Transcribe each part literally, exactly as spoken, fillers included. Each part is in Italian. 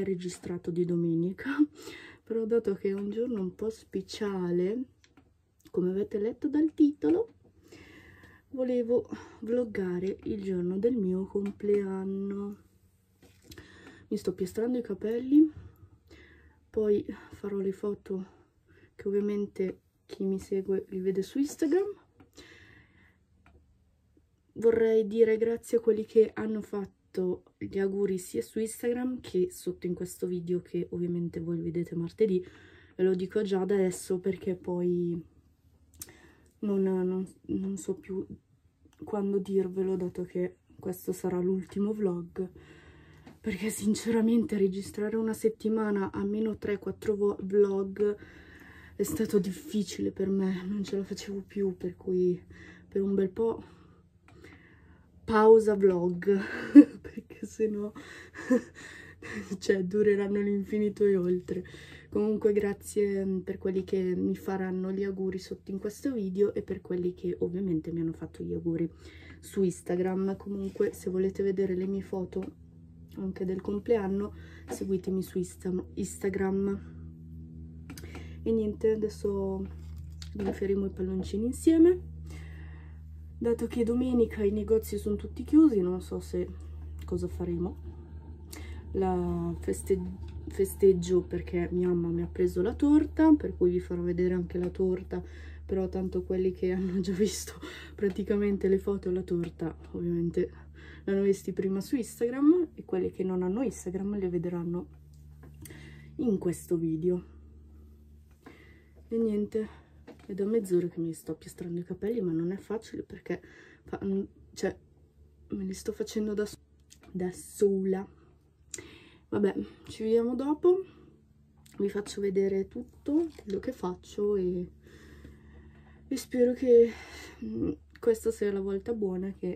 mai registrato di domenica, però dato che è un giorno un po' speciale, come avete letto dal titolo, volevo vloggare il giorno del mio compleanno. Mi sto piastrando i capelli, poi farò le foto che ovviamente chi mi segue li vede su Instagram. Vorrei dire grazie a quelli che hanno fatto gli auguri sia su Instagram che sotto in questo video, che ovviamente voi vedete martedì. Ve lo dico già adesso perché poi non, non, non so più quando dirvelo, dato che questo sarà l'ultimo vlog, perché sinceramente registrare una settimana almeno tre quattro vlog è stato difficile per me, non ce la facevo più, per cui per un bel po' pausa vlog, perché sennò cioè dureranno all'infinito e oltre. Comunque grazie per quelli che mi faranno gli auguri sotto in questo video e per quelli che ovviamente mi hanno fatto gli auguri su Instagram. Comunque se volete vedere le mie foto anche del compleanno, seguitemi su Insta Instagram. E niente, adesso rinfioriamo i palloncini insieme. Dato che domenica i negozi sono tutti chiusi, non so se cosa faremo. La feste festeggio perché mia mamma mi ha preso la torta, per cui vi farò vedere anche la torta, però tanto quelli che hanno già visto praticamente le foto della torta ovviamente l'hanno visti prima su Instagram, e quelli che non hanno Instagram le vedranno in questo video. E niente, è da mezz'ora che mi sto piastrando i capelli, ma non è facile perché fa, cioè me li sto facendo da, da sola. Vabbè, ci vediamo dopo, vi faccio vedere tutto quello che faccio e, e spero che questa sia la volta buona, che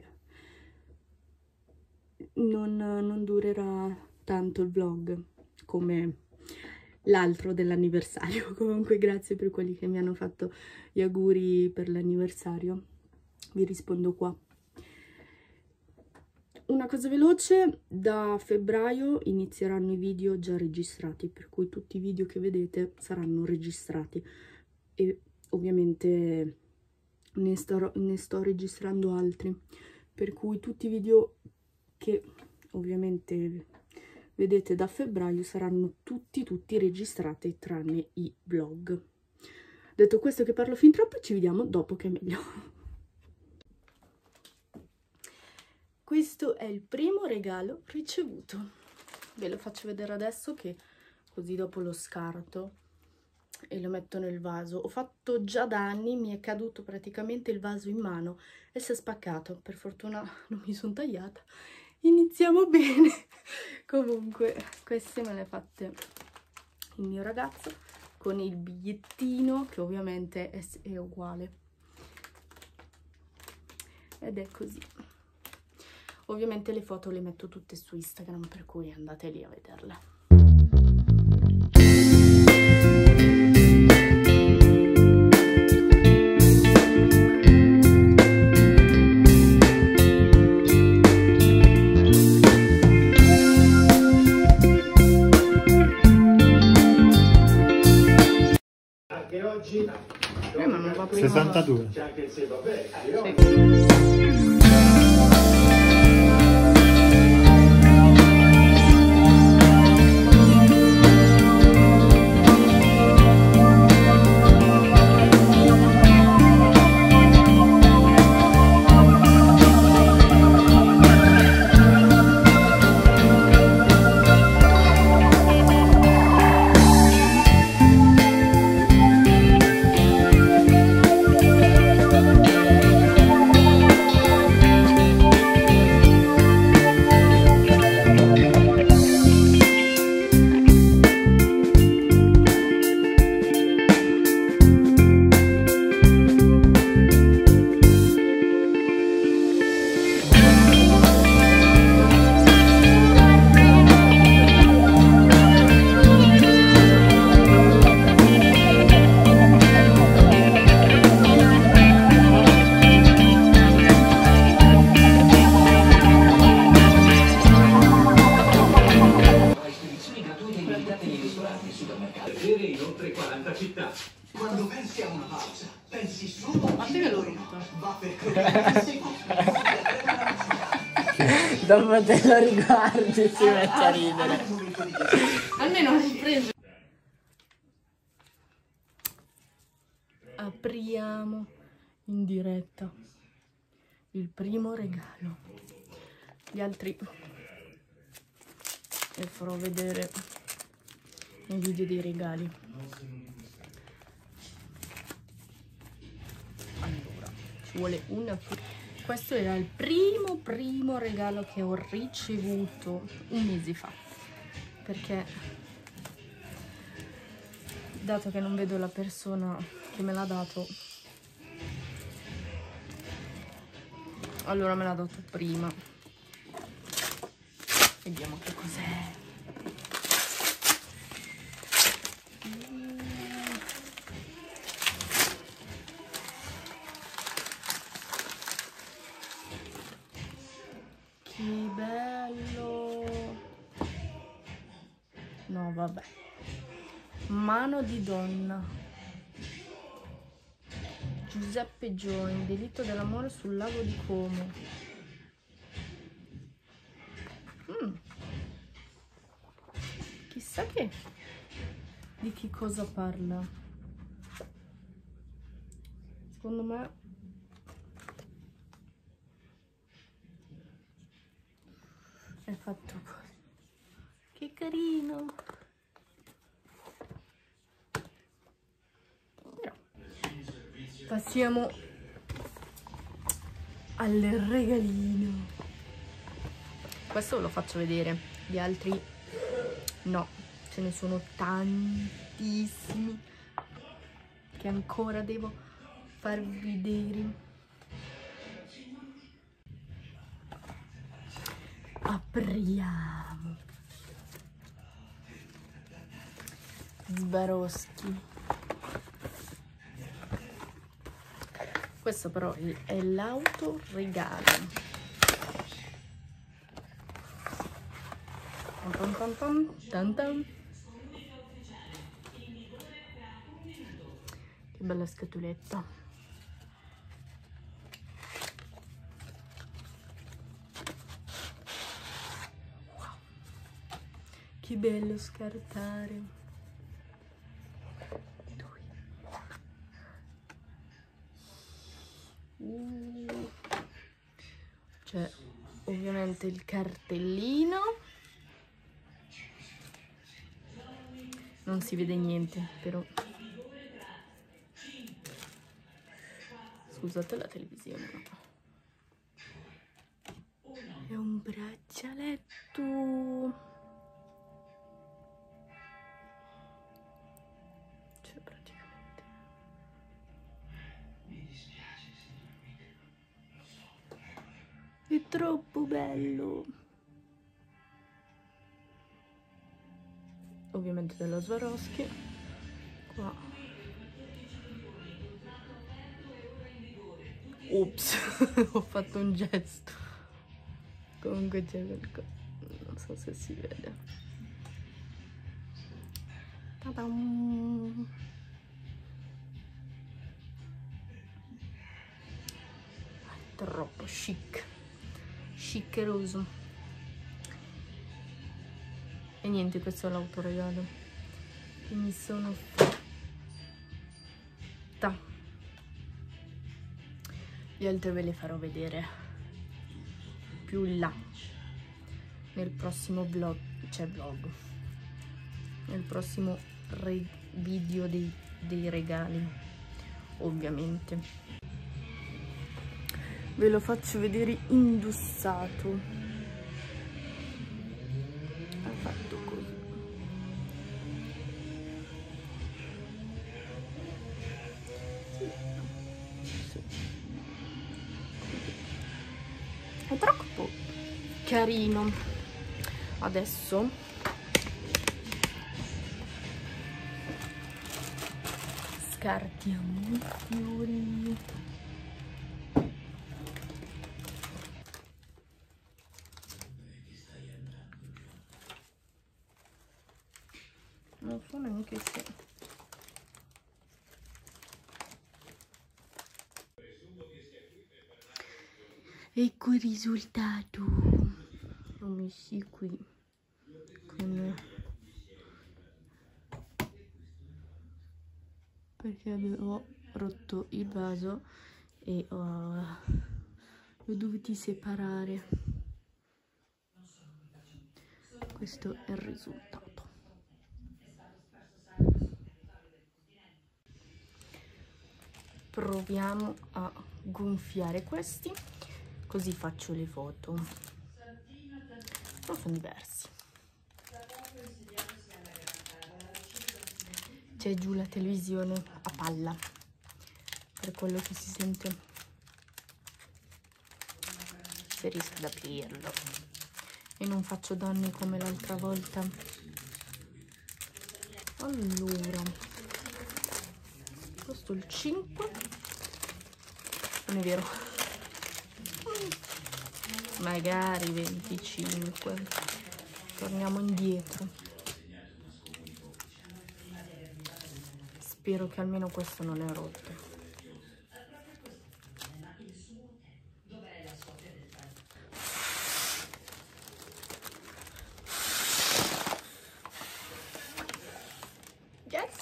non, non durerà tanto il vlog come l'altro dell'anniversario. Comunque grazie per quelli che mi hanno fatto gli auguri per l'anniversario, vi rispondo qua. Una cosa veloce: da febbraio inizieranno i video già registrati, per cui tutti i video che vedete saranno registrati e ovviamente ne, starò, ne sto registrando altri, per cui tutti i video che ovviamente vedete da febbraio saranno tutti tutti registrati tranne i vlog. Detto questo, che parlo fin troppo, ci vediamo dopo che è meglio. Questo è il primo regalo ricevuto, ve lo faccio vedere adesso, che così dopo lo scarto e lo metto nel vaso. Ho fatto già danni, mi è caduto praticamente il vaso in mano e si è spaccato, per fortuna non mi sono tagliata. Iniziamo bene. Comunque queste me le ha fatte il mio ragazzo con il bigliettino, che ovviamente è, è uguale, ed è così. Ovviamente le foto le metto tutte su Instagram, per cui andate lì a vederle. Anche oggi eh, ma non va prima. sessantadue. c'è anche il se vabbè. Sì. nei ristoranti e supermercati. Bere in oltre quaranta città. Quando pensi a una pausa, pensi solo a Ma te che l'ho rotto? va per quel secondo. Dopo te lo riguardi si mette a ridere. Almeno l'hai preso. Apriamo in diretta il primo regalo. Gli altri li farò vedere nei video dei regali. Allora, ci vuole una. Questo era il primo primo regalo che ho ricevuto un mese fa, perché dato che non vedo la persona che me l'ha dato, allora me l'ha dato prima. Vediamo che cos'è. Che bello. No, vabbè. Mano di donna. Giuseppe Gioni, delitto dell'amore sul lago di Como. Mm. Chissà che di che cosa parla. Secondo me è fatto così. Che carino. Però passiamo al regalino. Questo ve lo faccio vedere, gli altri no, ce ne sono tantissimi che ancora devo farvi vedere. Apriamo. Swarovski. Questo però è l'autoregalo. Tan tan tan, tan tan. Che bella scatoletta. Wow. Che bello scartare. Uh. C'è ovviamente il cartellino. Non si vede niente, però. Scusate la televisione. È un braccialetto. Cioè, praticamente. È troppo bello. Ovviamente della Swarovski. Qua. Ops, ho fatto un gesto. Comunque c'è qualcosa. Non so se si vede. Ta-dam! Troppo chic. Chiccheroso. E niente, questo è l'autoregalo che mi sono fatta. Gli altri ve li farò vedere più là nel prossimo vlog, cioè vlog, nel prossimo video dei, dei regali, ovviamente. Ve lo faccio vedere indossato. Fatto così. Sì. È troppo carino. Adesso scartiamo i fiori. non so neanche se ecco il risultato. L'ho messi qui con... perché avevo rotto il vaso e oh, l'ho dovuti separare. Questo è il risultato. Proviamo a gonfiare questi, così faccio le foto. Non sono diversi. C'è giù la televisione a palla, per quello che si sente, se riesco ad aprirlo e non faccio danni come l'altra volta. Allora, questo è il cinque, non è vero, magari venticinque, torniamo indietro. Spero che almeno questo non è rotto. Yes!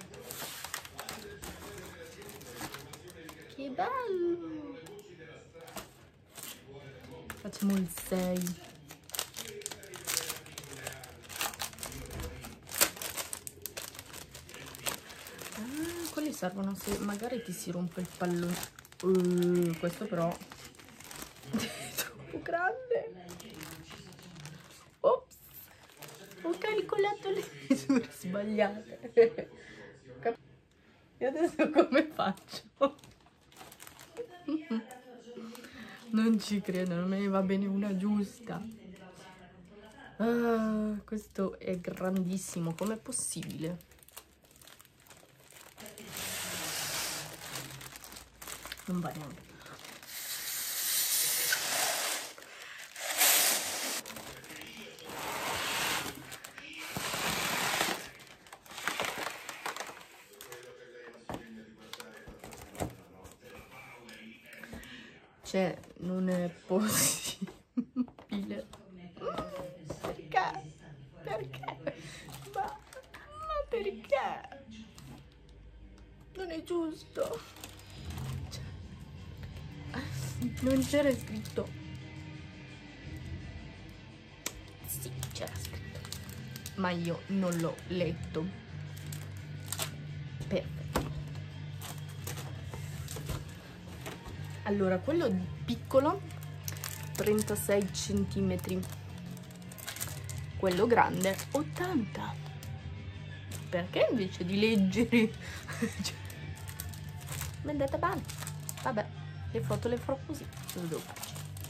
Che bello! Facciamo il sei. Quelli servono se magari ti si rompe il pallone. Uh, questo però è troppo grande. Ops, ho calcolato le misure sbagliate. E adesso come faccio? Non ci credo, non me ne va bene una giusta. Ah, questo è grandissimo, com'è possibile? Non va neanche. Cioè, non è possibile. Perché? Perché? Ma, ma perché? Non è giusto. Non c'era scritto. Sì, c'era scritto, ma io non l'ho letto. Perfetto. Allora, quello piccolo trentasei centimetri, quello grande ottanta. Perché invece di leggere mi è andata bene. Vabbè, le foto le farò così. Cosa devo fare?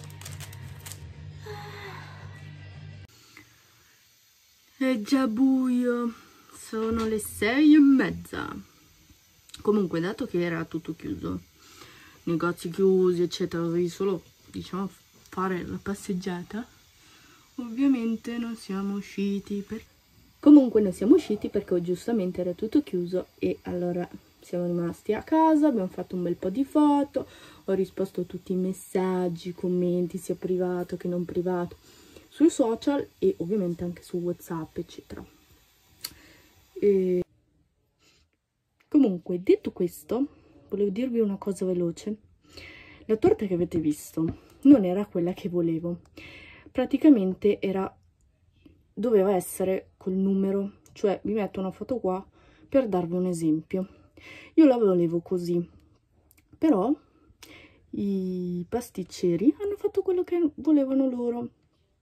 È già buio, sono le sei e mezza. Comunque, dato che era tutto chiuso, negozi chiusi eccetera, dovevi solo, diciamo, fare la passeggiata, ovviamente non siamo usciti per... comunque non siamo usciti perché giustamente era tutto chiuso e allora siamo rimasti a casa, abbiamo fatto un bel po' di foto, ho risposto a tutti i messaggi, commenti sia privato che non privato sui social e ovviamente anche su WhatsApp eccetera. E... comunque, detto questo, volevo dirvi una cosa veloce. La torta che avete visto non era quella che volevo. Praticamente era, doveva essere col numero, cioè vi metto una foto qua per darvi un esempio. Io la volevo così, però i pasticceri hanno fatto quello che volevano loro.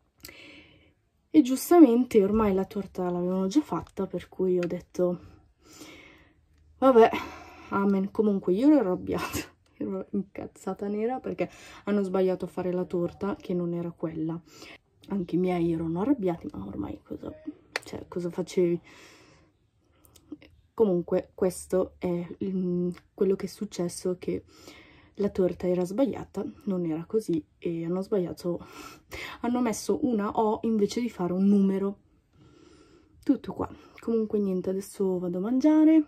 E giustamente ormai la torta l'avevano già fatta, per cui ho detto vabbè, amen. Comunque io ero arrabbiata, ero incazzata nera perché hanno sbagliato a fare la torta che non era quella. Anche i miei erano arrabbiati, ma ormai cosa, cioè, cosa facevi? Comunque questo è il, quello che è successo, che la torta era sbagliata, non era così e hanno sbagliato, hanno messo una O invece di fare un numero. tutto qua. Comunque niente, adesso vado a mangiare.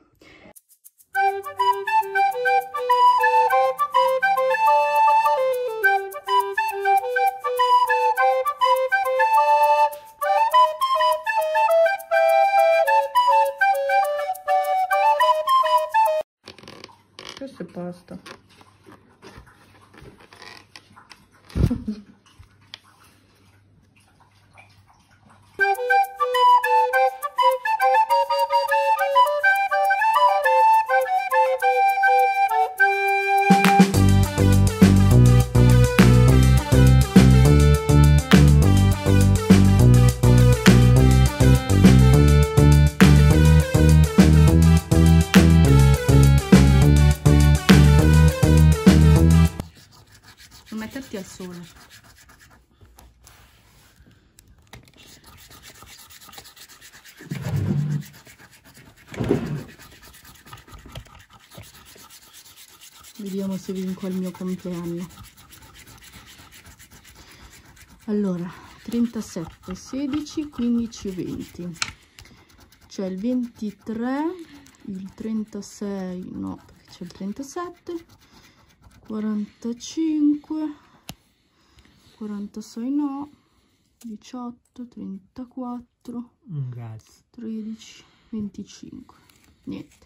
Questo è pasta. Metterti al sole. Vediamo se vinco il mio compleanno. Allora, trentasette, sedici, quindici, venti. C'è il ventitré, il trentasei, no, perché c'è il trentasette. quarantacinque, quarantasei no, diciotto, trentaquattro, Un gas. tredici, venticinque. Niente.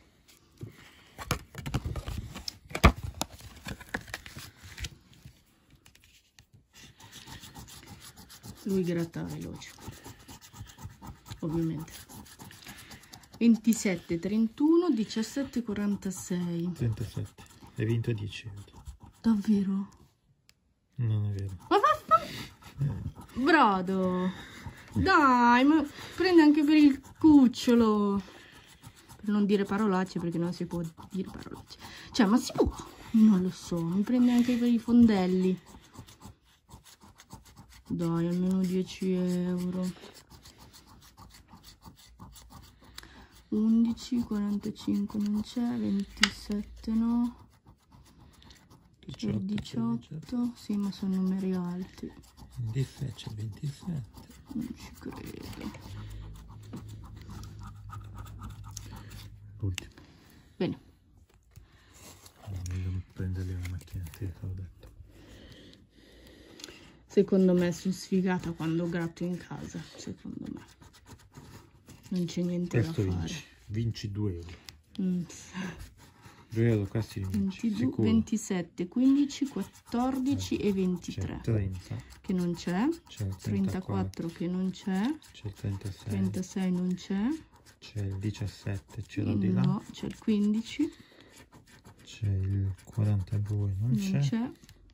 Lui gratta veloce, ovviamente. ventisette, trentuno, diciassette, quarantasei. trentasette. Hai vinto dieci euro. Davvero? Non è vero. Ma vaffa- Brodo, dai, ma prende anche per il cucciolo. Per non dire parolacce, perché non si può dire parolacce. Cioè, ma si può? Non lo so, mi prende anche per i fondelli. Dai, almeno dieci euro. undici, quarantacinque non c'è, ventisette no. C'è il diciotto, sì, ma sono numeri alti. ventisette, c'è ventisette. Non ci credo. L'ultimo. Bene. No, meglio prenderli la mattina, ti ho detto. Secondo me sono sfigata quando gratto in casa. Secondo me. Non c'è niente Questo da fare. vinci. Vinci due euro. Mm. due euro questi li vinci. ventidue, Sicuro. ventisette, quindici, quattordici e ventitré. C'è trenta. Che non c'è. C'è il trentaquattro che non c'è. C'è il trentasei. trentasei non c'è. C'è il diciassette, ce l'ho di là. No, c'è il quindici. C'è il quarantadue, non Non c'è. c'è.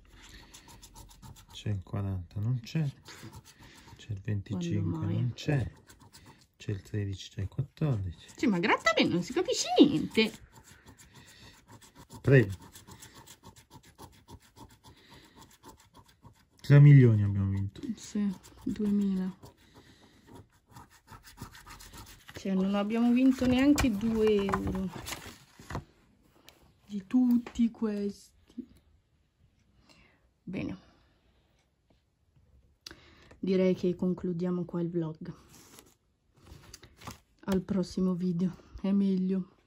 C'è il quaranta, non c'è. C'è il venticinque, Quando mai? non c'è. C'è il tredici, c'è il quattordici. Sì, ma gratta bene, non si capisce niente. Prego. tre milioni abbiamo vinto. Sì, duemila. Cioè, non abbiamo vinto neanche due euro. Di tutti questi. Bene. Direi che concludiamo qua il vlog. Al prossimo video. È meglio.